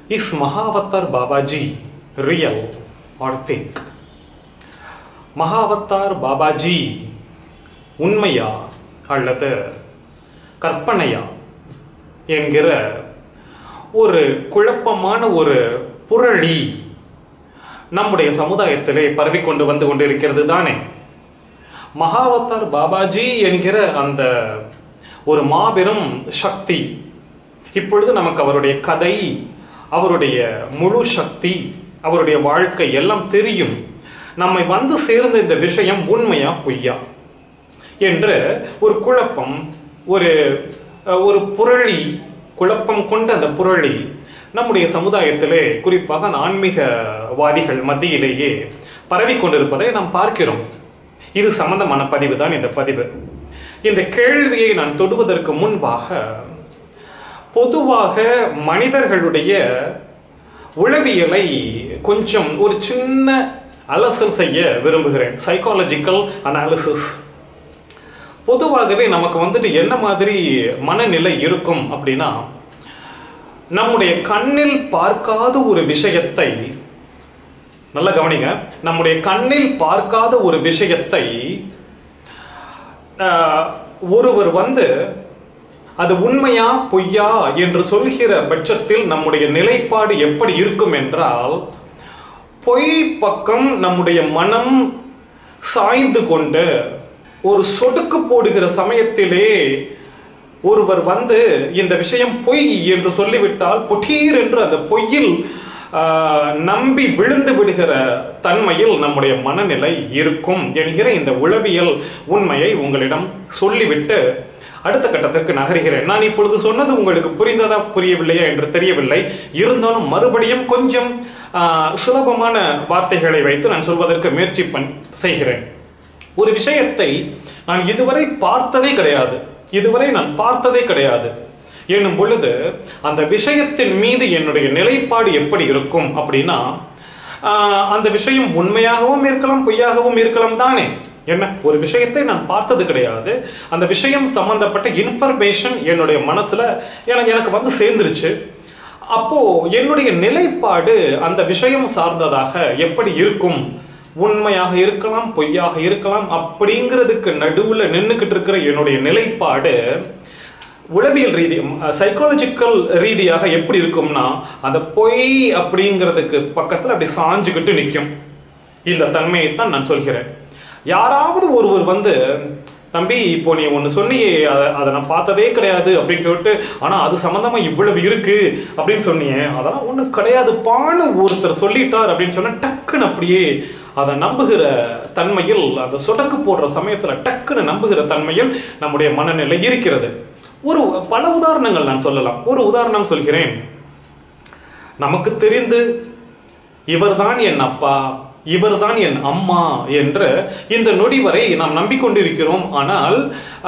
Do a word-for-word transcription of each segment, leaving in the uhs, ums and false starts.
Is Mahavatar Babaji real or fake? Mahavatar Babaji உண்மையா அல்லது கற்பனையா என்கிற ஒரு குழப்பமான ஒரு புரளி நம்முடைய சமுதாயத்திலே பரவிக்கொண்டு வந்து கொண்டிருக்கிறது தானே. மகாவதார் பாபாஜி என்கிற அந்த ஒரு மாபெரும் சக்தி, இப்பொழுது நமக்கு அவருடைய கதை, அவருடைய முழு சக்தி, அவருடைய வாழ்க்கை எல்லாம் தெரியும். நம்மை வந்து சேர்ந்த இந்த விஷயம் உண்மையா பொய்யா என்று ஒரு குழப்பம், ஒரு ஒரு புரளி, குழப்பம் கொண்ட அந்த புரளி நம்முடைய சமுதாயத்திலே, குறிப்பாக அந்த ஆன்மீகவாதிகள் மத்தியிலேயே பரவி கொண்டிருப்பதை நாம் பார்க்கிறோம். இது சம்பந்தமான பதிவு தான் இந்த பதிவு. இந்த கேள்வியை நான் தொடுவதற்கு முன்பாக பொதுவாக மனிதர்களுடைய உளவியலை கொஞ்சம் ஒரு சின்ன அலசல் செய்ய விரும்புகிறேன். Psychological analysis. பொதுவாகவே நமக்கு வந்துட்டு என்ன மாதிரி மனநிலை இருக்கும் அப்படின்னா, நம்முடைய கண்ணில் பார்க்காத ஒரு விஷயத்தை, நல்லா கவனிங்க, நம்முடைய கண்ணில் பார்க்காத ஒரு விஷயத்தை ஒருவர் வந்து அது உண்மையா பொய்யா என்று சொல்கிற பட்சத்தில் நம்முடைய நிலைப்பாடு எப்படி இருக்கும் என்றால், பொய் பக்கம் நம்முடைய மனம் சாய்ந்து கொண்டு ஒரு சொடுக்கு போடுகிற சமயத்திலே ஒருவர் வந்து இந்த விஷயம் பொய் என்று சொல்லிவிட்டால் பொட்டீர் என்று அந்த பொய்யில் நம்பி விழுந்து விடுகிற தன்மையில் நம்முடைய மனநிலை இருக்கும் என்கிற இந்த உளவியல் உண்மையை உங்களிடம் சொல்லிவிட்டு அடுத்த கட்டத்திற்கு நகர்கிறேன். நான் இப்பொழுது சொன்னது உங்களுக்கு புரிந்ததா புரியவில்லையா என்று தெரியவில்லை. இருந்தாலும் மறுபடியும் கொஞ்சம் சுலபமான வார்த்தைகளை வைத்து நான் சொல்வதற்கு முயற்சி பண் செய்கிறேன். ஒரு விஷயத்தை நான் இதுவரை பார்த்ததே கிடையாது, இதுவரை நான் பார்த்ததே கிடையாது என்னும் பொழுது அந்த விஷயத்தின் மீது என்னுடைய நிலைப்பாடு எப்படி இருக்கும் அப்படின்னா, அந்த விஷயம் உண்மையாகவும் இருக்கலாம் பொய்யாகவும் இருக்கலாம் தானே. என்ன, ஒரு விஷயத்தை நான் பார்த்தது கிடையாது, அந்த விஷயம் சம்பந்தப்பட்ட இன்ஃபர்மேஷன் என்னுடைய மனசுல எனக்கு எனக்கு வந்து சேர்ந்துருச்சு. அப்போ என்னுடைய நிலைப்பாடு அந்த விஷயம் சார்ந்ததாக எப்படி இருக்கும், உண்மையாக இருக்கலாம் பொய்யாக இருக்கலாம் அப்படிங்கிறதுக்கு நடுவில் நின்றுக்கிட்டு இருக்கிற என்னுடைய நிலைப்பாடு உளவியல் ரீதி, சைக்காலஜிக்கல் ரீதியாக எப்படி இருக்கும்னா, அந்த பொய் அப்படிங்கிறதுக்கு பக்கத்தில் அப்படி சாஞ்சுக்கிட்டு நிற்கும். இந்த தன்மையைத்தான் நான் சொல்கிறேன். யாராவது ஒருவர் வந்து, தம்பி இப்போ நீ ஒன்று சொன்னியே, அதை அதை நான் பார்த்ததே கிடையாது அப்படின்னு சொல்லிட்டு, ஆனால் அது சம்மந்தமாக இவ்வளவு இருக்கு அப்படின்னு சொன்னியே, அதெல்லாம் ஒன்றும் கிடையாதுப்பான்னு ஒருத்தர் சொல்லிட்டார் அப்படின்னு சொன்னால் டக்குன்னு அப்படியே அதை நம்புகிற தன்மையில், அந்த சொடக்கு போடுற சமயத்தில் டக்குன்னு நம்புகிற தன்மையில் நம்முடைய மனநிலை இருக்கிறது. ஒரு பல உதாரணங்கள் நான் சொல்லலாம். ஒரு உதாரணம் சொல்கிறேன். நமக்கு தெரிந்து இவர்தான் என் அப்பா, இவர்தான் என் அம்மா என்று இந்த நொடி வரை நாம் நம்பிக்கொண்டிருக்கிறோம். ஆனால்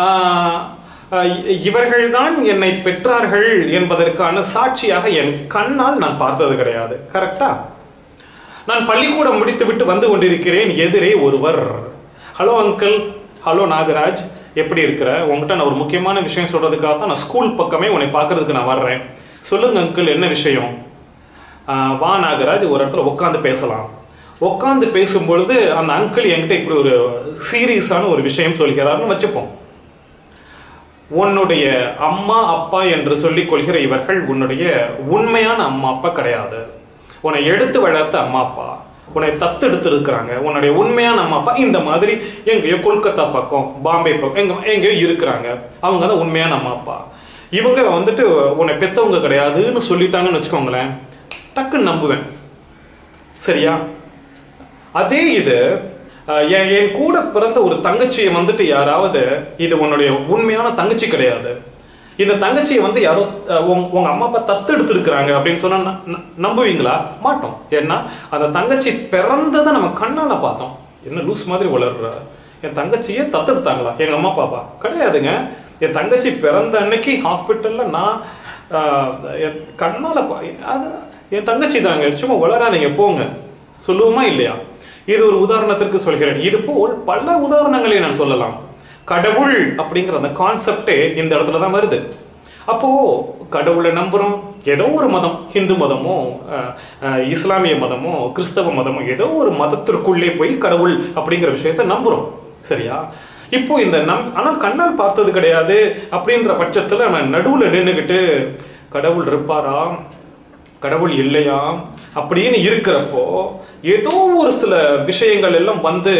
இவர்கள்தான் என்னை பெற்றார்கள் என்பதற்கான சாட்சியாக என் கண்ணால் நான் பார்த்தது கிடையாது. கரெக்டா? நான் பள்ளிக்கூடம் முடித்து விட்டு வந்து கொண்டிருக்கிறேன். எதிரே ஒருவர், ஹலோ அங்கிள், ஹலோ நாகராஜ், எப்படி இருக்கிற? உங்ககிட்ட நான் ஒரு முக்கியமான விஷயம் சொல்றதுக்காக தான் நான் ஸ்கூல் பக்கமே உன்னை பார்க்கறதுக்கு நான் வர்றேன். சொல்லுங்க அங்கிள், என்ன விஷயம்? வா நாகராஜ், ஒரு இடத்துல உட்காந்து பேசலாம். உட்காந்து பேசும்பொழுது அந்த அங்கிள் என்கிட்ட இப்படி ஒரு சீரியஸான ஒரு விஷயம் சொல்கிறார்னு வச்சுப்போம். உன்னுடைய அம்மா அப்பா என்று சொல்லிக் கொள்கிற இவர்கள் உன்னுடைய உண்மையான அம்மா அப்பா கிடையாது. உன்னை எடுத்து வளர்த்த அம்மா அப்பா, உன்னை தத்தெடுத்து இருக்கிறாங்க. உன்னுடைய உண்மையான அம்மா அப்பா இந்த மாதிரி எங்கேயோ கொல்கத்தா பக்கம், பாம்பே பக்கம் எங்க எங்கேயோ இருக்கிறாங்க. அவங்க தான் உண்மையான அம்மா அப்பா. இவங்க வந்துட்டு உன்னை பெற்றவங்க கிடையாதுன்னு சொல்லிட்டாங்கன்னு வச்சுக்கோங்களேன், டக்குன்னு நம்புவேன். சரியா? அதே இது என் கூட பிறந்த ஒரு தங்கச்சியை வந்துட்டு யாராவது, இது உன்னுடைய உண்மையான தங்கச்சி கிடையாது, இந்த தங்கச்சியை வந்து யாரோ உங்க அம்மா அப்பா தத்து எடுத்துருக்குறாங்க அப்படின்னு சொன்னா நம்புவீங்களா? மாட்டோம். ஏன்னா அந்த தங்கச்சி பிறந்ததை நம்ம கண்ணால பார்த்தோம். என்ன லூஸ் மாதிரி வளர்ற, என் தங்கச்சியே தத்தெடுத்தாங்களா எங்க அம்மா பாப்பா? கிடையாதுங்க. என் தங்கச்சி பிறந்த அன்னைக்கு ஹாஸ்பிட்டல்ல நான் என் கண்ணால அது என் தங்கச்சி தாங்க, சும்மா வளராதீங்க போங்க, சொல்லுவோமா இல்லையா? இது ஒரு உதாரணத்திற்கு சொல்கிறேன். இது போல் பல உதாரணங்களை நான் சொல்லலாம். கடவுள் அப்படிங்கிற அந்த கான்செப்டே இந்த இடத்துல தான் வருது. அப்போ கடவுளை நம்புறோம், ஏதோ ஒரு மதம், ஹிந்து மதமோ இஸ்லாமிய மதமோ கிறிஸ்தவ மதமோ ஏதோ ஒரு மதத்திற்குள்ளே போய் கடவுள் அப்படிங்கிற விஷயத்த நம்புறோம். சரியா? இப்போ இந்த நம் ஆனால் கண்ணால் பார்த்தது கிடையாது அப்படின்ற பட்சத்தில் நான் நடுவில் நின்றுக்கிட்டு கடவுள் இருப்பாரா கடவுள் இல்லையா அப்படின்னு இருக்கிறப்போ ஏதோ ஒரு சில விஷயங்கள் எல்லாம் வந்து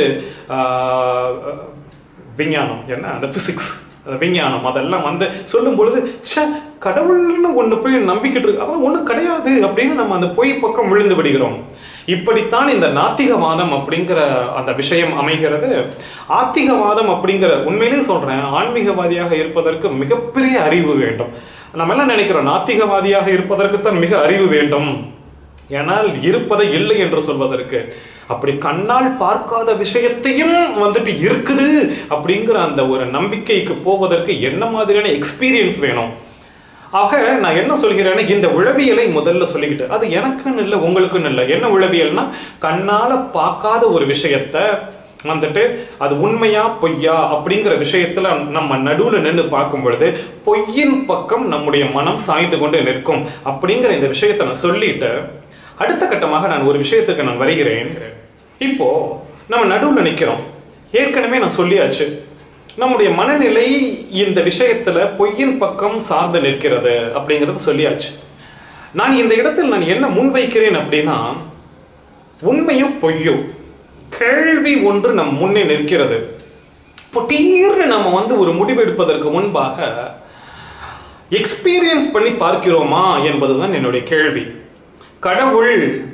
விஞ்ஞானம் என்ன அந்த பிசிக்ஸ் விஞ்ஞானம் அதெல்லாம் வந்து சொல்லும் பொழுது சே கடவுள்னு ஒன்று போய் நம்பிக்கிட்டு இருக்கு அப்புறம் ஒன்றும் கிடையாது அப்படின்னு நம்ம அந்த பொய் பக்கம் விழுந்து விடுகிறோம். இப்படித்தான் இந்த நாத்திகவாதம் அப்படிங்கிற அந்த விஷயம் அமைகிறது. ஆத்திகவாதம் அப்படிங்கிற உண்மையிலேயே சொல்றேன், ஆன்மீகவாதியாக இருப்பதற்கு மிகப்பெரிய அறிவு வேண்டும். நம்ம எல்லாம் நினைக்கிறோம் நாத்திகவாதியாக இருப்பதற்குத்தான் மிக அறிவு வேண்டும், ஏனால் இருப்பதை இல்லை என்று சொல்வதற்கு. அப்படி கண்ணால் பார்க்காத விஷயத்தையும் வந்துட்டு இருக்குது அப்படிங்கிற அந்த ஒரு நம்பிக்கைக்கு போவதற்கு என்ன மாதிரியான எக்ஸ்பீரியன்ஸ் வேணும்? ஆக நான் என்ன சொல்கிறேன்னா, இந்த உளவியலை முதல்ல சொல்லிக்கிட்டு, அது எனக்குன்னு இல்லை உங்களுக்குன்னு இல்லை. என்ன உளவியல்னா, கண்ணால பார்க்காத ஒரு விஷயத்த வந்துட்டு அது உண்மையா பொய்யா அப்படிங்கிற விஷயத்துல நம்ம நடுவில் நின்று பார்க்கும் பொழுது பொய்யின் பக்கம் நம்முடைய மனம் சாய்ந்து கொண்டு நிற்கும் அப்படிங்கிற இந்த விஷயத்தை நான் சொல்லிட்டு அடுத்த கட்டமாக நான் ஒரு விஷயத்துக்கு நான் வருகிறேன். இப்போ நம்ம நடுவில் நிற்கிறோம், ஏற்கனவே நான் சொல்லியாச்சு நம்முடைய மனநிலை இந்த விஷயத்துல பொய்யின் பக்கம் சார்ந்து நிற்கிறது அப்படிங்கிறது சொல்லியாச்சு. நான் இந்த இடத்தில் நான் என்ன முன்வைக்கிறேன் அப்படின்னா, உண்மையும் பொய்யும் கேள்வி ஒன்று நம் முன்னே நிற்கிறது. பொட்டீர்னு நம்ம வந்து ஒரு முடிவெடுப்பதற்கு முன்பாக எக்ஸ்பீரியன்ஸ் பண்ணி பார்க்கிறோமா என்பதுதான் என்னுடைய கேள்வி. கடவுள்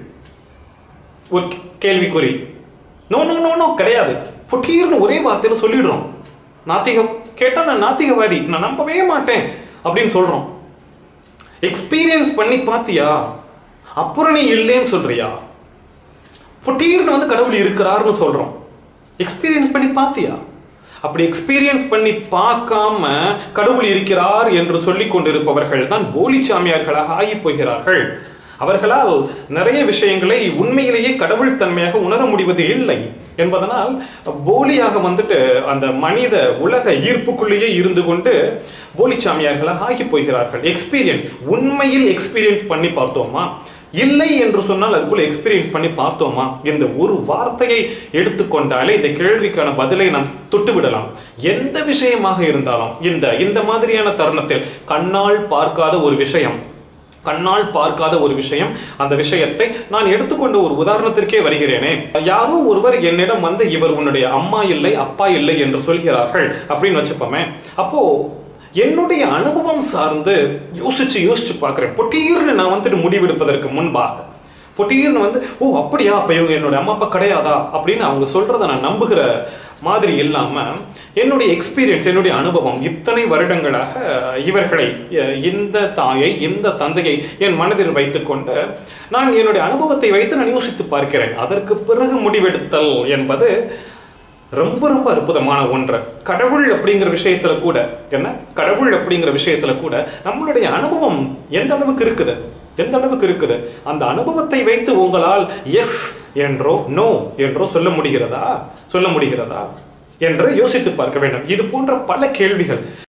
ஒரு கேள்விக்குறி, நோ நோ நோ நோ கிடையாது, பொட்டீர்னு ஒரே வார்த்தையில சொல்லிடுறோம். நாத்திகம் கேட்டா நான் நாத்திகவாதி, நான் நம்பவே மாட்டேன் அப்படின்னு சொல்றோம். எக்ஸ்பீரியன்ஸ் பண்ணி பார்த்தியா, அப்புறம் நீ இல்லைன்னு சொல்றியா? பொட்டீர்னு வந்து கடவுள் இருக்கிறார்னு சொல்றோம். எக்ஸ்பீரியன்ஸ் பண்ணி பார்த்தியா? அப்படி எக்ஸ்பீரியன்ஸ் பண்ணி பார்க்காம கடவுள் இருக்கிறார் என்று சொல்லிக் கொண்டிருப்பவர்கள் தான் போலி சாமியார்களாக ஆகி போகிறார்கள். அவர்களால் நிறைய விஷயங்களை உண்மையிலேயே கடவுள் தன்மையாக உணர முடிவது இல்லை என்பதனால் போலியாக வந்துட்டு அந்த மனித உலக ஈர்ப்புக்குள்ளேயே இருந்து கொண்டு போலி சாமியார்களாக ஆகி போகிறார்கள். எக்ஸ்பீரியன்ஸ் உண்மையில் எக்ஸ்பீரியன்ஸ் பண்ணி பார்த்தோமா, இல்லை என்று சொன்னால் அதுக்குள்ள எக்ஸ்பீரியன்ஸ் பண்ணி பார்த்தோமா, இந்த ஒரு வார்த்தையை எடுத்துக்கொண்டாலே இந்த கேள்விக்கான பதிலை நாம் தொட்டுவிடலாம். எந்த விஷயமாக இருந்தாலும் இந்த இந்த மாதிரியான தருணத்தில் கண்ணால் பார்க்காத ஒரு விஷயம் கண்ணால் பார்க்காத ஒரு விஷயம் அந்த விஷயத்தை நான் எடுத்துக்கொண்ட ஒரு உதாரணத்திற்கே வருகிறேனே. யாரோ ஒருவர் என்னிடம் வந்து இவர் உன்னுடைய அம்மா இல்லை அப்பா இல்லை என்று சொல்கிறார்கள் அப்படின்னு வச்சுப்போமே. அப்போ என்னுடைய அனுபவம் சார்ந்து யோசிச்சு யோசிச்சு பார்க்குறேன். பொட்டீர்னு நான் வந்துட்டு முடிவெடுப்பதற்கு முன்பாக பொட்டீர்னு வந்து ஓ அப்படியா அப்போ இவங்க என்னோட அம்மா அப்பா கிடையாதா அப்படின்னு அவங்க சொல்றதை நான் நம்புகிற மாதிரி இல்லாமல் என்னுடைய எக்ஸ்பீரியன்ஸ் என்னுடைய அனுபவம் இத்தனை வருடங்களாக இவர்களை இந்த தாயை இந்த தந்தையை என் மனதில் வைத்துக்கொண்டு நான் என்னுடைய அனுபவத்தை வைத்து நான் யோசித்து பார்க்கிறேன். அதற்கு பிறகு முடிவெடுத்தல் என்பது ரொம்ப ரொம்ப அற்புதமான ஒன்று. கடவுள் அப்படிங்கிற விஷயத்துல கூட என்ன கடவுள் அப்படிங்கிற விஷயத்துல கூட நம்மளுடைய அனுபவம் எந்த அளவுக்கு இருக்குது எந்த அளவுக்கு இருக்குது அந்த அனுபவத்தை வைத்து உங்களால் எஸ் என்றோ நோ என்றோ சொல்ல முடிகிறதா சொல்ல முடிகிறதா என்று யோசித்து பார்க்க வேண்டும். இது போன்ற பல கேள்விகள்